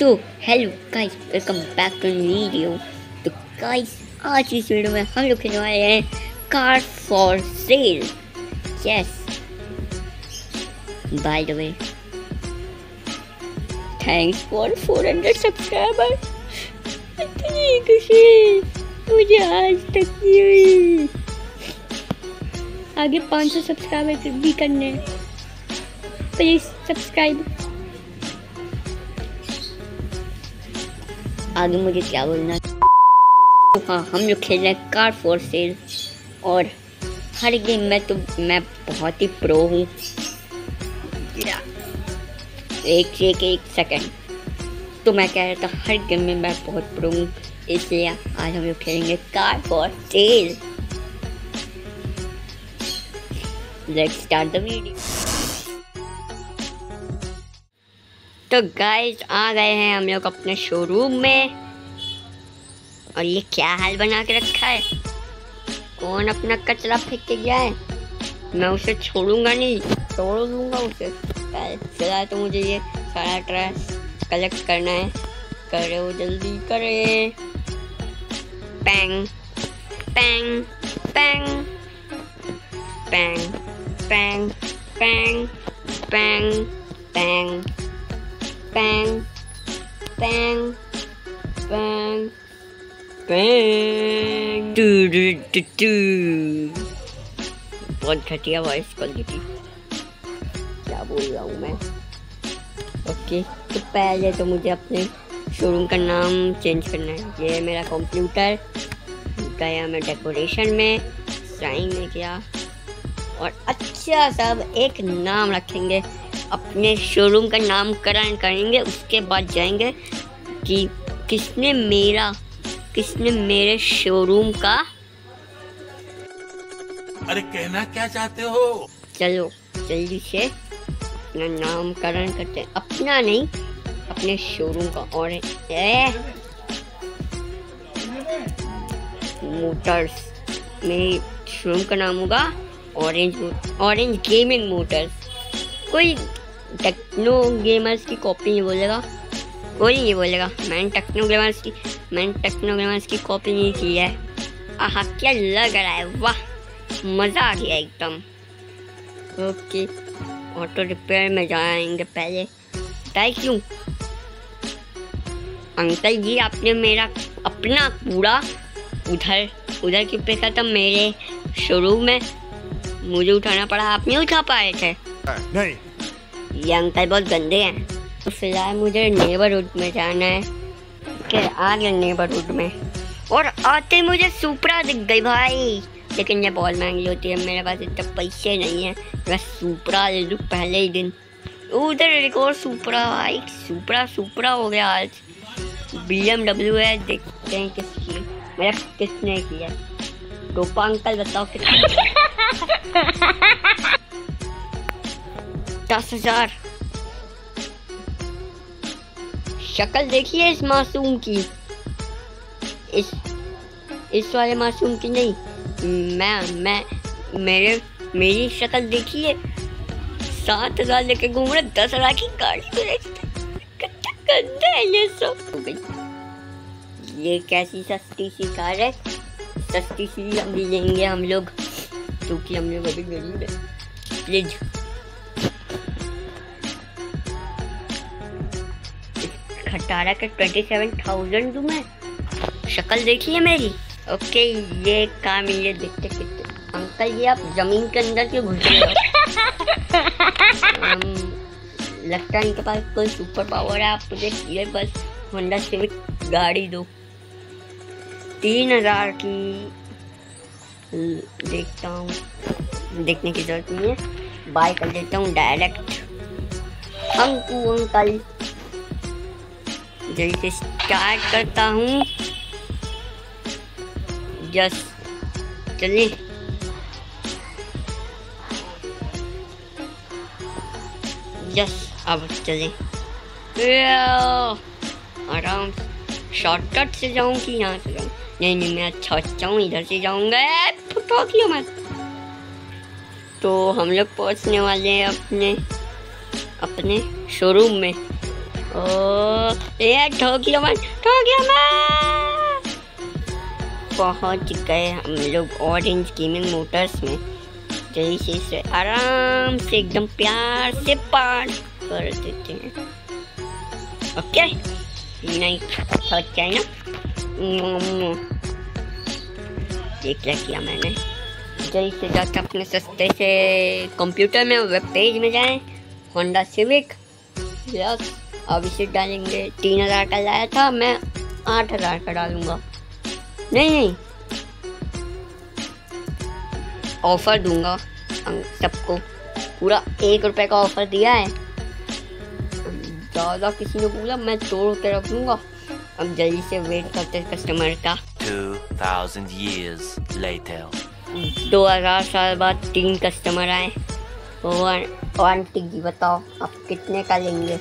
So hello guys, welcome back to video. तो guys, आज इस वीडियो में हम लोग खेलने वाले हैं car for sale. Yes, by the way thanks for 400 subscriber. इतनी खुशी मुझे आज तक नहीं हुई। आगे 500 सब्सक्राइबर भी करने हैं, प्लीज सब्सक्राइब। आगे मुझे क्या बोलना। हाँ, हम लोग खेल रहे हैं कार फॉर सेल और हर गेम में तो मैं बहुत ही प्रो हूँ। एक सेकंड, तो मैं कह रहा था हर गेम में मैं बहुत प्रो हूँ, इसलिए आज हम लोग खेलेंगे car for sale. Let's start the video. तो गाइस, आ गए हैं हम लोग अपने शोरूम में और ये क्या हाल बना के रखा है। कौन अपना कचरा फेंक के गया है? मैं उसे छोड़ूंगा नहीं, तोड़ दूंगा उसे। फिलहाल तो मुझे ये सारा ट्रैश कलेक्ट करना है। करे वो जल्दी करे। पैंग पैंग पैंग पैंग पैंग पैंग पैंग पैंग पैंग पैंग पैंग पैंग। बहुत घटिया वॉइस क्वालिटी, क्या बोल रहा हूँ मैं। ओके, तो पहले तो मुझे अपने शोरूम का नाम चेंज करना है। ये मेरा कंप्यूटर गया मैं डेकोरेशन में, साइन में किया और अच्छा सब एक नाम रखेंगे। अपने शोरूम का नामकरण करेंगे, उसके बाद जाएंगे कि किसने मेरे शोरूम का। अरे कहना क्या चाहते हो? चलो जल्दी से अपना नामकरण करते हैं। अपना नहीं, अपने शोरूम का। और मोटर्स, मेरे शोरूम का नाम होगा ऑरेंज गेमिंग मोटर्स। कोई टेक्नो गेमर्स की कॉपी नहीं बोलेगा, कोई नहीं बोलेगा मैंने टेक्नो गेमर्स की कॉपी नहीं की है। आहा, क्या लग रहा है, वाह मज़ा आ गया एकदम। ओके, ऑटो रिपेयर में जाएंगे पहले। बताए क्यों? अंकल जी, आपने मेरा अपना कूड़ा उधर क्यों फेंका था? मेरे शोरूम में मुझे उठाना पड़ा, आप नहीं उठा पाए थे। नहीं, ये अंकल बहुत गंदे हैं। तो फिलहाल मुझे नेबरहुड में जाना है। क्या आ गया नेबरहुड में, और आते मुझे सुपरा दिख गई भाई। लेकिन ये बहुत महंगी होती है, मेरे पास इतने पैसे नहीं है। मैं सुपरा ले लूँ पहले ही दिन। उधर एक और सुपरा भाई, सुपरा हो गया आज। BMW है, देखते हैं किसकी, मेरा किसने किया। टोपा अंकल बताओ कितना? 10,000। शक्ल देखिए इस मासूम की, इस वाले मासूम की नहीं। मेरी शक्ल देखिए। 7,000 लेके घूम रहे, 10,000 की गाड़ी कितना गंदा है ये सब। ये कैसी सस्ती सी कार है, सस्ती सी अभी लेंगे हम लोग, क्योंकि हम लोग अभी गरीब है। प्लीज खटारा के 27,000 दूं मैं? शक्ल देखिए मेरी। ओके, ये काम ये देखते कितने। अंकल जी, आप जमीन के अंदर क्यों घुस रहे हो? लगता है इनके पास कोई सुपर पावर है। आप मुझे ये बस होंडा सिविक गाड़ी दो। 3,000 की देखता हूँ, देखने की जरूरत नहीं है, बाय कर देता हूँ डायरेक्ट। अंकल जल्दी से स्टार्ट करता हूँ। यस, चलिए। यस, अब चले। आराम से शॉर्टकट से जाऊँ कि यहाँ से जाऊँ? नहीं, मैं अच्छा हूँ, इधर से जाऊँगा। मत। तो हम लोग पहुँचने वाले हैं अपने शोरूम में। ओ ये ठोकियो मत। पहुंच गए हम लोग ऑरेंज गेमिंग मोटर्स में। जैसे से आराम से एकदम प्यार से पार कर देते हैं। ओके नहीं थक जाए ना। ये क्या किया मैंने। जैसे जाके अपने सस्ते से कंप्यूटर में वेब पेज में जाएं। होंडा सिविक यस अब इसे डालेंगे। 3000 का लाया था मैं 8000 का डालूंगा। नहीं ऑफर दूंगा सबको। पूरा 1 रुपए का ऑफर दिया है। ज़्यादा किसी ने बोला मैं तोड़ के रख लूंगा। अब जल्दी से वेट करते हैं कस्टमर का। 2000 years later 2000 साल बाद 3 कस्टमर आए। और आंटी जी बताओ आप कितने का लेंगे।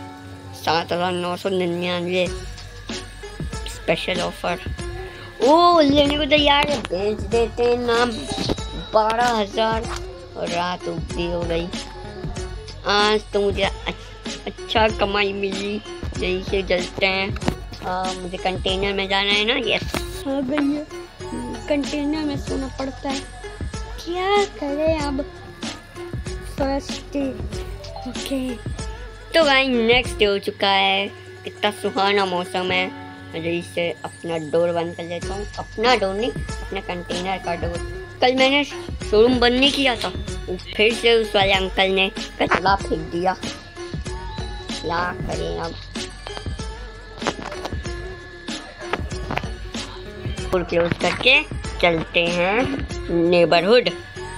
7999 स्पेशल ऑफर। ओ लेने को तैयार है। बेच देते हैं ना 12,000। और रात भी हो गई। आज तो मुझे अच्छा कमाई मिली। यहीं से चलते हैं। मुझे कंटेनर में जाना है ना। यस आ गई है। कंटेनर में सोना पड़ता है। क्या करें अब फर्स्ट डे। ओके तो भाई नेक्स्ट डे हो चुका है। कितना सुहाना मौसम है। जल्दी से अपना डोर बंद कर लेता हूँ। अपना डोर नहीं अपने कंटेनर का डोर। कल मैंने शोरूम बंद नहीं किया था। फिर से उस वाले अंकल ने कचरा फेंक दिया। क्या करें अब। और क्लोज करके चलते हैं नेबरहुड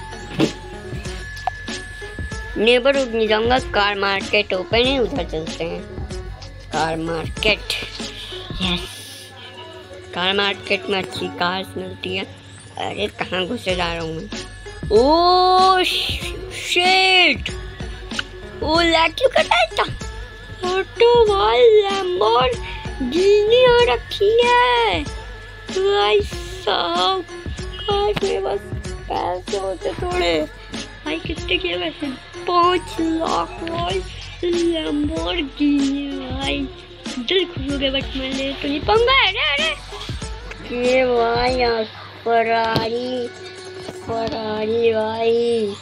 नहीं जाऊंगा। कार मार्केट ओपन है उधर चलते हैं। Car market yes car market में अच्छी कार्स मिलती है। अरे कहाँ घुसे जा रहा हूँ मैं। ओ शिट वो लैग क्यों कर रहा था। ऑटो वाल लैम्बोर्गिनी हो रखी है। भाई साहब काश मेरे पास पैसे होते थोड़े। भाई कितने किए वैसे 5 लाख भाई लैम्बोर्गिनी। भाई दिल खुश हो गया बट मैं ले तो नहीं पाऊंगा। अरे ये भाई यार फरारी भाई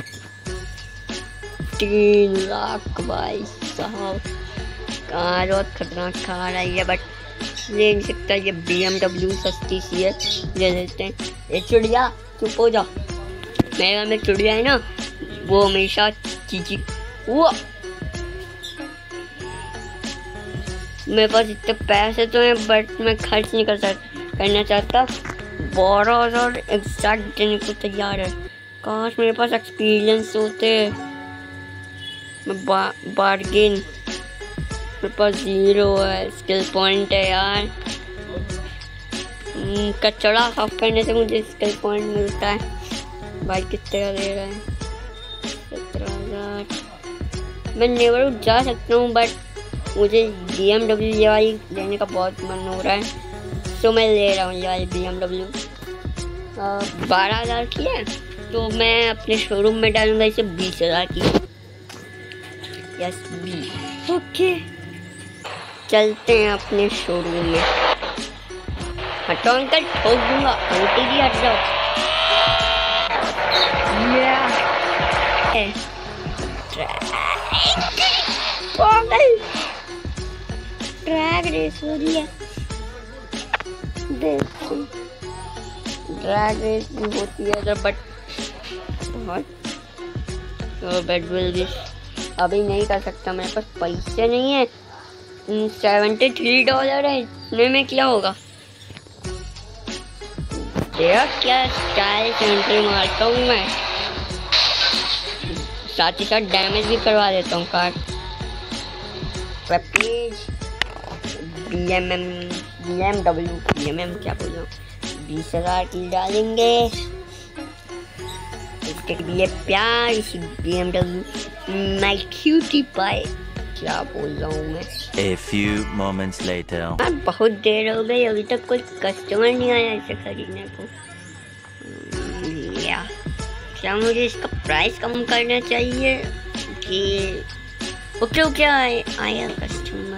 3 लाख भाई साहब। कार बहुत खतरनाक कार आई है बट ले नहीं सकता। ये BMW सस्ती सी है ले लेते हैं। ये चिड़िया चुप हो जा। मेरे घर में चिड़िया है ना वो हमेशा चीची। वो मेरे पास इतने पैसे तो हैं बट मैं खर्च नहीं करना चाहता। 12,000 एग्जैक्ट देने को तैयार है। काश मेरे पास एक्सपीरियंस होते। मैं बार्गेन मेरे पास 0 है। स्किल पॉइंट है यार। कचड़ा साफ करने से मुझे स्किल पॉइंट मिलता है। भाई कितने का दे रहा है। 17,000। मैं नेबरहुड जा सकता हूँ बट मुझे BMW ये वाली लेने का बहुत मन हो रहा है तो मैं ले रहा हूँ ये वाली BMW। 12,000 की है तो मैं अपने शोरूम में डालूंगा इसे 20,000 की। यस 20। ओके चलते हैं अपने शोरूम में। हटो अंकल ठोक दूंगा। आंटी जी हट जाओ। ड्रैग रेस हो रही है। ड्रैग रेस भी होती है जब बट बहुत अभी नहीं कर सकता। मेरे पास पैसे नहीं है। $73 है। इतने में क्या होगा। देखा क्या स्टाइल सेंट्री मारता हूँ मैं। साथ ही साथ डैमेज भी करवा देता हूँ कार। BMW क्या बोल रहा हूँ। 20,000 की डालेंगे। इसके लिए प्यार इसी BMW माय क्यूटी पाई। क्या बोल रहा हूँ मैं। A few moments later बहुत देर हो गई अभी तक कोई कस्टमर नहीं आया इसे खरीदने को। या क्या मुझे इसका प्राइस कम करना चाहिए कि ओके आया कस्टमर।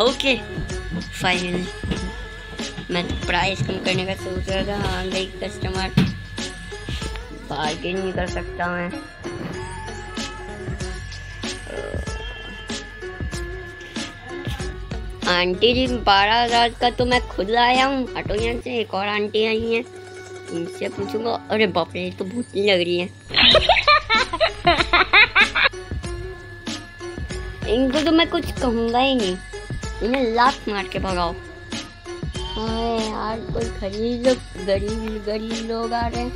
ओके फाइनली मैं तो प्राइस कम करने का सोच रहा था। आ गई कस्टमर, बार्गेन नहीं कर सकता मैं। आंटी जी 12,000 का तो मैं खुद लाया हूँ। हटो यहाँ से, एक और आंटी आई हैं, इनसे पूछूंगा। अरे बाप रे, तो भूतनी लग रही है। इनको तो मैं कुछ कहूँगा ही नहीं, इन्हें लात मार के भगाओ। हाय यार, कोई खरीद लो, गरीब गरीब लोग आ रहे हैं।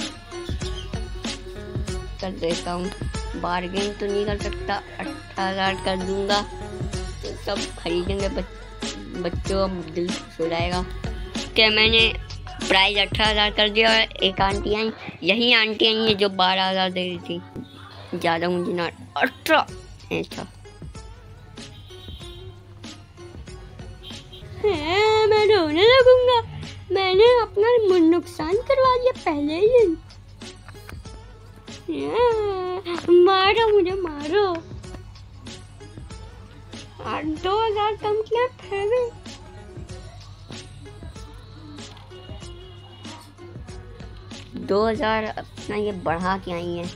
कर देता हूँ, बार्गेन तो नहीं कर सकता। 18,000 कर दूंगा तो सब खरीदेंगे, बच्चों का दिल खुश हो जाएगा। क्या मैंने प्राइस 18,000 कर दिया और एक आंटी आई, यही आंटी आई है जो 12,000 दे रही थी। ज़्यादा मुझे ना 18 ऐसा है, मैं रोने लगूंगा। मैंने अपना नुकसान करवा दिया पहले ही दिन। मारो मुझे, मारो। 2,000 कम किया फिर भी। दो 2,000 अपना ये बढ़ा के आई है,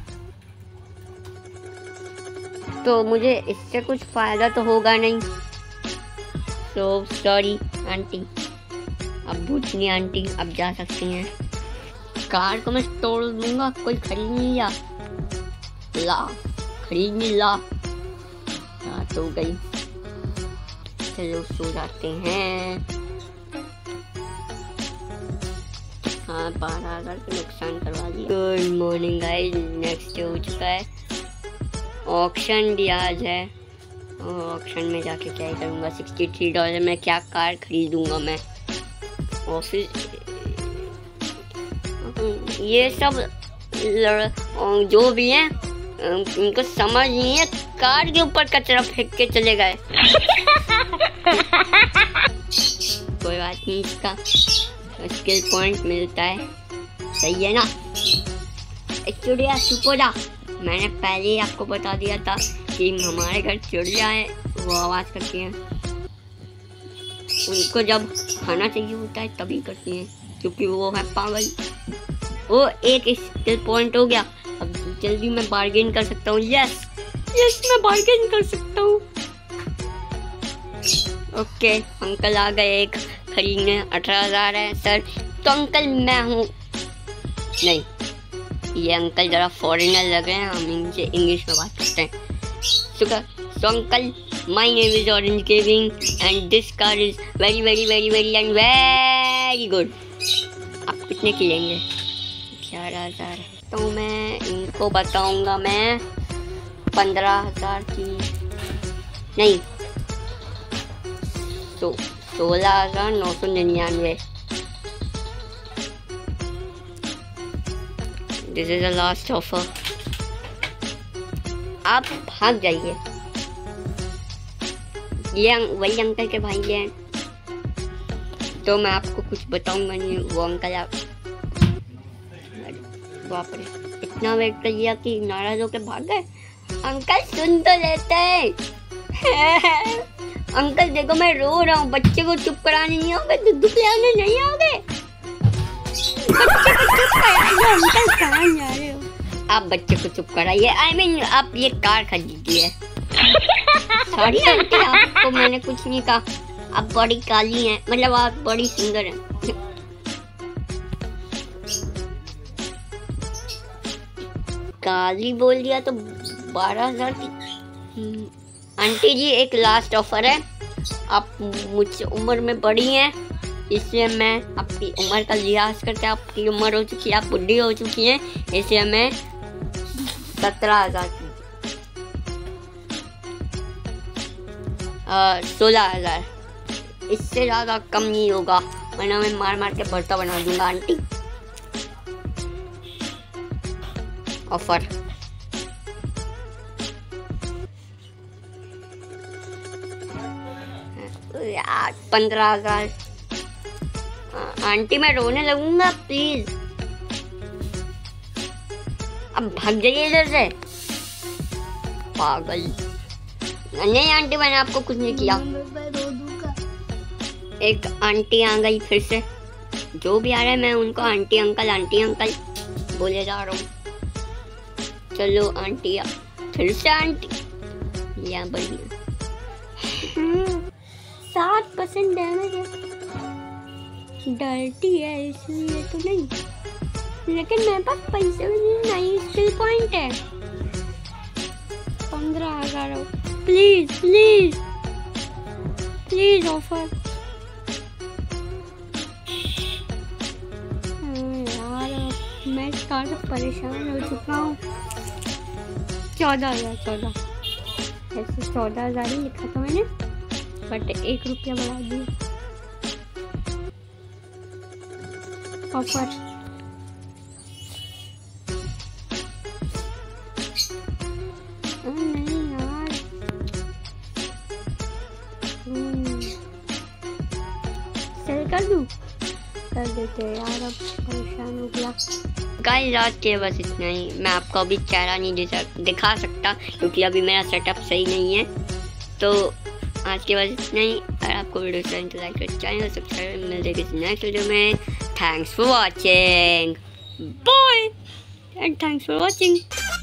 तो मुझे इससे कुछ फायदा तो होगा नहीं। सो सॉरी आंटी, अब भूतनी आंटी अब जा सकती हैं। कार को मैं तोड़ दूंगा, कोई खरीद नहीं ला खरीद नहीं ला। रात हो गई, चलो सो जाते हैं। हाँ, 12,000 का नुकसान करवा दिया। Good morning guys, next day हो चुका है। ऑक्शन भी आज है, ऑक्शन में जाके क्या ही करूँगा। $63 में क्या कार खरीदूंगा मैं। ऑफिस ये सब जो भी हैं उनको समझ नहीं है, कार के ऊपर कचरा फेंक के चले गए। कोई बात नहीं, इसका स्किल पॉइंट मिलता है, सही है ना। चिड़िया चुपोड़ा, मैंने पहले ही आपको बता दिया था कि हमारे घर चिड़िया है, वो आवाज़ करती हैं। उनको जब खाना चाहिए होता है तभी करती हैं, क्योंकि वो है पागल। वो एक स्किल पॉइंट हो गया। अब जल्दी मैं बार्गेन कर सकता हूँ। यस मैं बार्गेन कर सकता हूँ। ओके, अंकल आ गए एक खरीदने। 18,000 है सर। तो अंकल मैं हूँ नहीं, ये अंकल जरा फॉरेनर लग रहे हैं, हम इनसे इंग्लिश में बात करते हैं। So uncle, my name is Orange Gaming and this car is very and very good. आप कितने की लेंगे? 11,000। तो मैं इनको बताऊंगा मैं 15,000 की नहीं, तो 16,999। This is the last offer. आप भाग जाइए। ये वही अंकल के भाई हैं, तो मैं आपको कुछ बताऊंगा नहीं। वो अंकल आप बाप रे, इतना वेट कर लिया कि नाराज होकर भाग गए। अंकल सुन तो लेते। अंकल देखो मैं रो रहा हूँ, बच्चे को चुप कराने नहीं आओगे, दूध पिलाने नहीं आओगे, बच्चे को चुप कराइए। अंकल कहाँ जा रहे हो? आप बच्चे को चुप कराइए। I mean, आप ये कार खरीदिए। सॉरी आंटी, आपको मैंने कुछ नहीं कहा। आप बड़ी काली हैं, मतलब आप बड़ी सुंदर हैं। काली बोल दिया तो 12,000 की। आंटी जी एक लास्ट ऑफर है। आप मुझसे उम्र में बड़ी हैं, इसलिए मैं आपकी उम्र का लिहाज करके, आपकी उम्र हो चुकी है, आप बुढ़ी हो चुकी हैं, इसलिए मैं 17,000 की 16,000, इससे ज़्यादा कम नहीं होगा, वरना मैं मार मार के भरता बना दूंगा। Aunty offer 15,000। आंटी मैं रोने लगूंगा, प्लीज अब भाग जाइए इधर से, पागल। नहीं आंटी, मैंने आपको कुछ नहीं किया। एक आंटी आ गई फिर से। जो भी आ रहा है मैं उनको आंटी अंकल बोले जा रहा हूँ। चलो आंटी, फिर से आंटी। या बढ़िया। 7% डैमेज है। डर्टी है इसलिए तो नहीं, लेकिन मेरे पास पैसे भी नहीं। स्किल पॉइंट है 15,000। Please please please offer. यार मैं काफी परेशान हो चुका हूँ। 14,000 ऐसे 14,000 ही लिखा था मैंने, बट 1 रुपया बढ़ा दिया। ऑफर नहीं यार। सेल कर दूं? कर देते यार, अब परेशान हो गया। गाइस आज के बस इतना ही। मैं आपको अभी चेहरा नहीं दिखा सकता क्योंकि अभी मेरा सेटअप सही नहीं है। तो आज के बस इतना ही। अगर आपको वीडियो पसंद तो लाइक करें, चैनल सब्सक्राइब। मिलते हैं किसी नेक्स्ट वीडियो में। Thanks for watching, bye and thanks for watching.